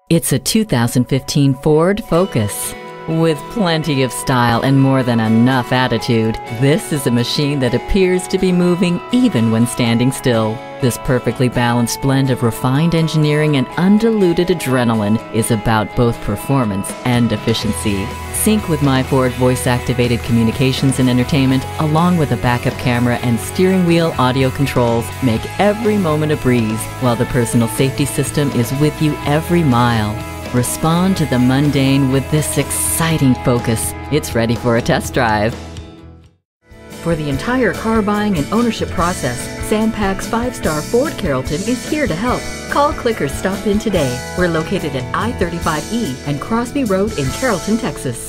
It's a 2015 Ford Focus. With plenty of style and more than enough attitude, this is a machine that appears to be moving even when standing still. This perfectly balanced blend of refined engineering and undiluted adrenaline is about both performance and efficiency. Sync with My Ford voice-activated communications and entertainment, along with a backup camera and steering wheel audio controls, make every moment a breeze, while the personal safety system is with you every mile. Respond to the mundane with this exciting Focus. It's ready for a test drive. For the entire car buying and ownership process, Sandpac's 5-star Ford Carrollton is here to help. Call, click, or stop in today. We're located at I-35E and Crosby Road in Carrollton, Texas.